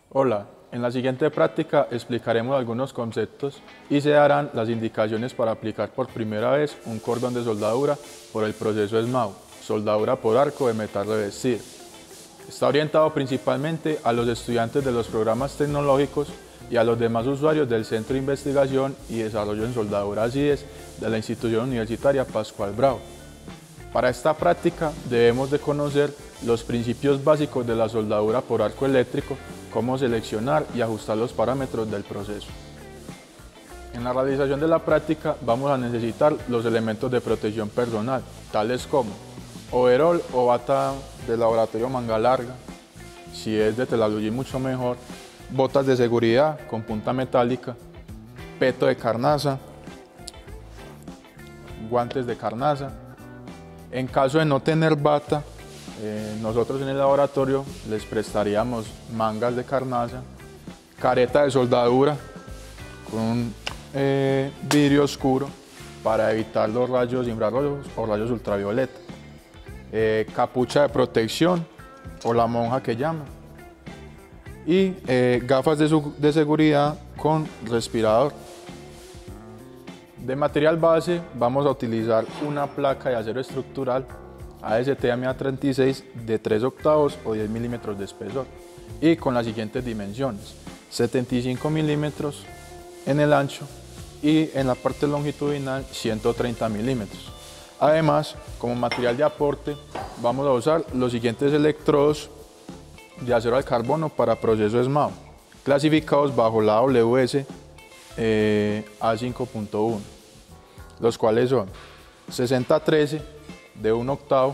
Hola, en la siguiente práctica explicaremos algunos conceptos y se darán las indicaciones para aplicar por primera vez un cordón de soldadura por el proceso SMAO, soldadura por arco de metal revestido. Está orientado principalmente a los estudiantes de los programas tecnológicos y a los demás usuarios del Centro de Investigación y Desarrollo en Soldadura CIDES de la Institución Universitaria Pascual Bravo. Para esta práctica debemos de conocer los principios básicos de la soldadura por arco eléctrico, cómo seleccionar y ajustar los parámetros del proceso. En la realización de la práctica vamos a necesitar los elementos de protección personal, tales como overol o bata de laboratorio manga larga, si es de telaluyín mucho mejor, botas de seguridad con punta metálica, peto de carnaza, guantes de carnaza. En caso de no tener bata, nosotros en el laboratorio les prestaríamos mangas de carnaza, careta de soldadura con un vidrio oscuro para evitar los rayos infrarrojos o rayos ultravioleta, capucha de protección o la monja que llama, y gafas de seguridad con respirador. De material base vamos a utilizar una placa de acero estructural ASTM-A36 de 3 octavos o 10 milímetros de espesor y con las siguientes dimensiones: 75 milímetros en el ancho y en la parte longitudinal 130 milímetros. Además, como material de aporte vamos a usar los siguientes electrodos de acero al carbono para proceso SMAO, clasificados bajo la AWS A5.1, los cuales son 6013 de 1 octavo,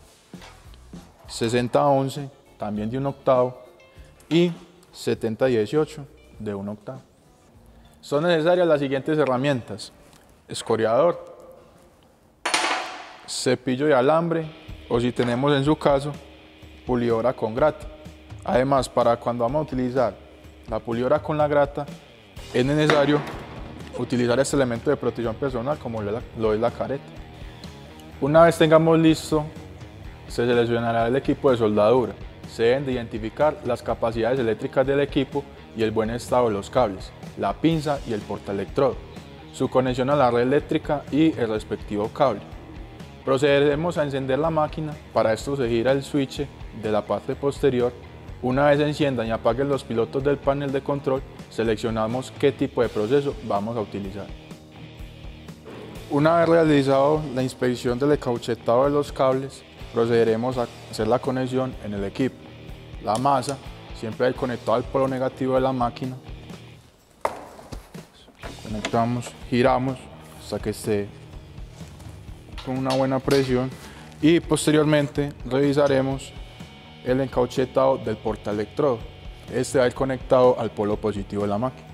6011 también de 1 octavo y 7018 de 1 octavo. Son necesarias las siguientes herramientas: escoriador, cepillo de alambre o, si tenemos en su caso, pulidora con grata. Además, para cuando vamos a utilizar la pulidora con la grata, es necesario utilizar este elemento de protección personal como lo es la careta. Una vez tengamos listo, se seleccionará el equipo de soldadura. Se deben de identificar las capacidades eléctricas del equipo y el buen estado de los cables, la pinza y el portaelectrodo, su conexión a la red eléctrica y el respectivo cable. Procederemos a encender la máquina. Para esto se gira el switch de la parte posterior. Una vez se enciendan y apaguen los pilotos del panel de control, seleccionamos qué tipo de proceso vamos a utilizar. Una vez realizado la inspección del encauchetado de los cables, procederemos a hacer la conexión en el equipo. La masa siempre conectada al polo negativo de la máquina. Conectamos, giramos hasta que esté con una buena presión y posteriormente revisaremos el encauchetado del portaelectrodo. Este va a ir conectado al polo positivo de la máquina.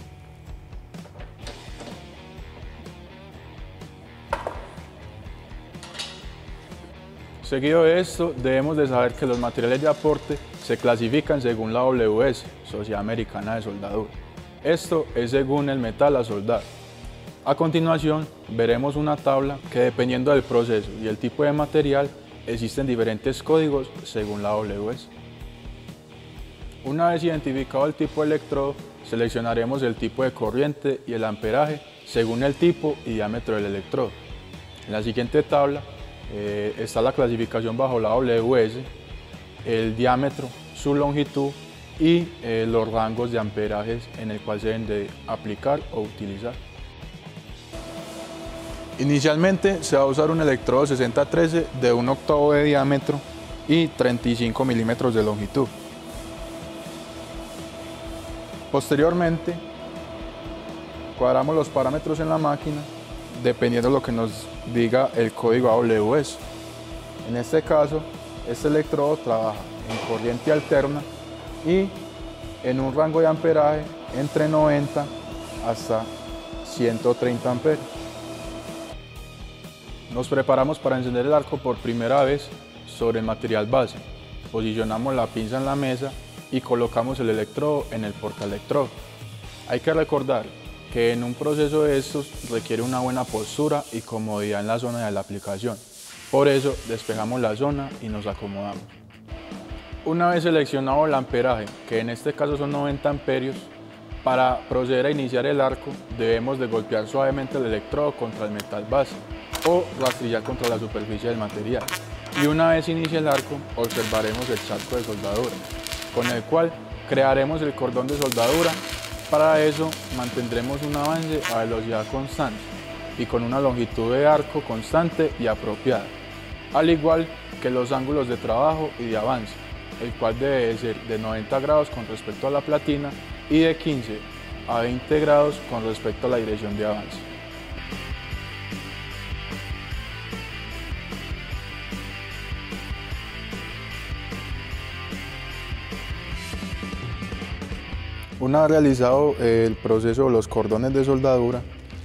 Seguido de esto, debemos de saber que los materiales de aporte se clasifican según la AWS, Sociedad Americana de Soldadura. Esto es según el metal a soldar. A continuación, veremos una tabla que, dependiendo del proceso y el tipo de material, existen diferentes códigos según la AWS. Una vez identificado el tipo de electrodo, seleccionaremos el tipo de corriente y el amperaje según el tipo y diámetro del electrodo. En la siguiente tabla está la clasificación bajo la AWS, el diámetro, su longitud y los rangos de amperajes en el cual se deben de aplicar o utilizar. Inicialmente se va a usar un electrodo 6013 de 1 octavo de diámetro y 35 milímetros de longitud. Posteriormente, cuadramos los parámetros en la máquina dependiendo de lo que nos diga el código AWS. En este caso, este electrodo trabaja en corriente alterna y en un rango de amperaje entre 90 hasta 130 amperios. Nos preparamos para encender el arco por primera vez sobre el material base. Posicionamos la pinza en la mesa y colocamos el electrodo en el portaelectrodo. Hay que recordar que en un proceso de estos requiere una buena postura y comodidad en la zona de la aplicación. Por eso despejamos la zona y nos acomodamos. Una vez seleccionado el amperaje, que en este caso son 90 amperios, para proceder a iniciar el arco debemos de golpear suavemente el electrodo contra el metal base o rastrillar contra la superficie del material. Y una vez inicie el arco, observaremos el charco de soldadura, con el cual crearemos el cordón de soldadura. Para eso mantendremos un avance a velocidad constante y con una longitud de arco constante y apropiada, al igual que los ángulos de trabajo y de avance, el cual debe ser de 90 grados con respecto a la platina y de 15 a 20 grados con respecto a la dirección de avance. Una vez realizado el proceso de los cordones de soldadura,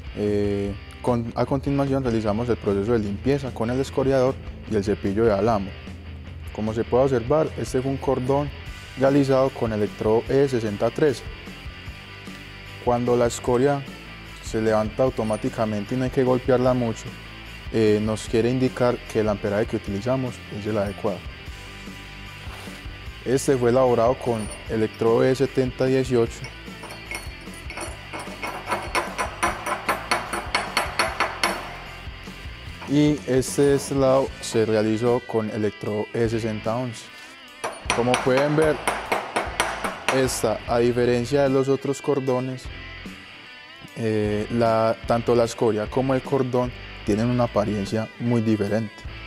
a continuación realizamos el proceso de limpieza con el escoriador y el cepillo de alambre. Como se puede observar, este fue un cordón realizado con electrodo E6013. Cuando la escoria se levanta automáticamente y no hay que golpearla mucho, nos quiere indicar que el amperaje que utilizamos es el adecuado. Este fue elaborado con electrodo E7018. Y este lado se realizó con electrodo E6011. Como pueden ver, a diferencia de los otros cordones, tanto la escoria como el cordón tienen una apariencia muy diferente.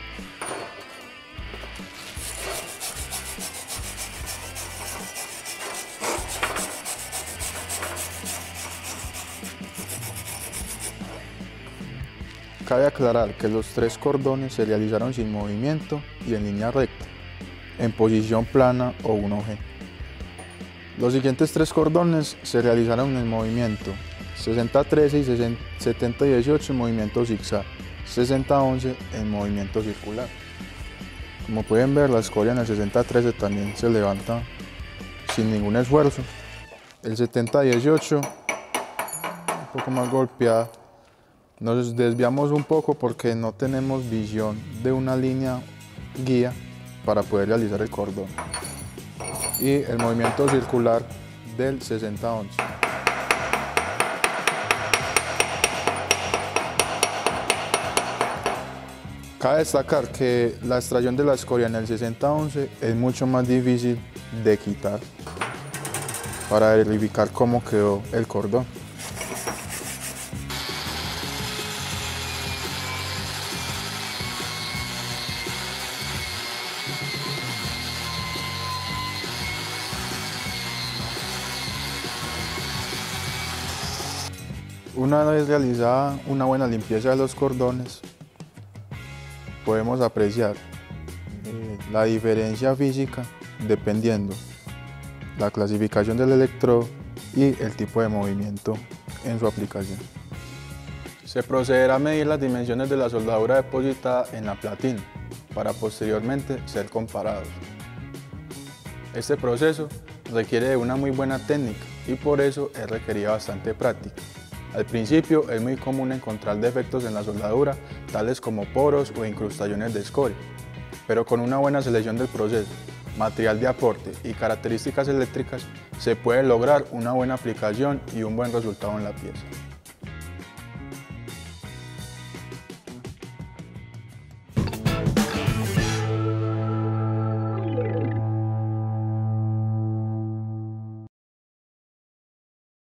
Cabe aclarar que los tres cordones se realizaron sin movimiento y en línea recta, en posición plana o 1G. Los siguientes tres cordones se realizaron en movimiento 60-13 y 70-18 en movimiento zigzag, 60-11 en movimiento circular. Como pueden ver, la escoria en el 60-13 también se levanta sin ningún esfuerzo. El 70-18 un poco más golpeada. Nos desviamos un poco porque no tenemos visión de una línea guía para poder realizar el cordón. Y el movimiento circular del 60-11. Cabe destacar que la extracción de la escoria en el 60-11 es mucho más difícil de quitar para verificar cómo quedó el cordón. Una vez realizada una buena limpieza de los cordones, podemos apreciar la diferencia física dependiendo la clasificación del electrodo y el tipo de movimiento en su aplicación. Se procederá a medir las dimensiones de la soldadura depositada en la platina para posteriormente ser comparados. Este proceso requiere de una muy buena técnica y por eso es requerida bastante práctica. Al principio es muy común encontrar defectos en la soldadura, tales como poros o incrustaciones de escoria, pero con una buena selección del proceso, material de aporte y características eléctricas se puede lograr una buena aplicación y un buen resultado en la pieza.